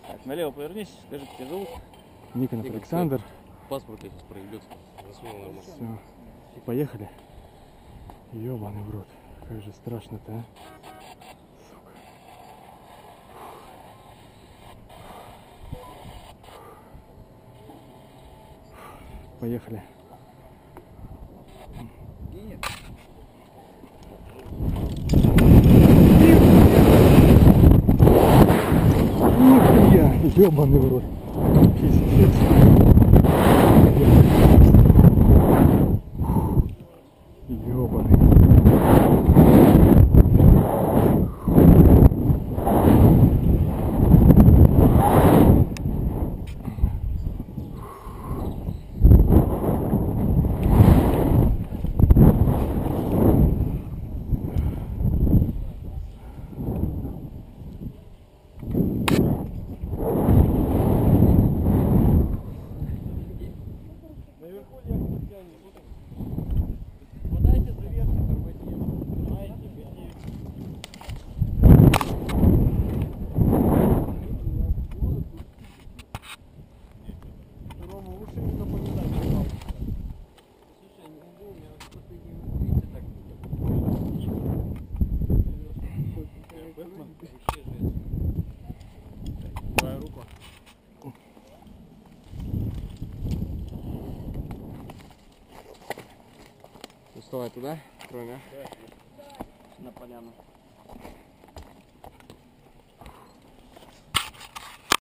Так, налево повернись, скажи, как тебя зовут? Никонов Александр. Паспорт я сейчас проявлю. Все. Поехали. Ёбаный в рот. Как же страшно-то, а? Сука. Поехали. Нихуя, ёбаный в рот. Пиздец. Ёбаный. Наверху ехать тянет. Подайте заветку, тормозите. Знаете, беги. Рома, лучше не напоминать, пожалуйста. Слушай, не могу, у меня последний видите так. Бэтмен, вообще жесть. Твоя рука. Вставай туда, кроме. На поляну.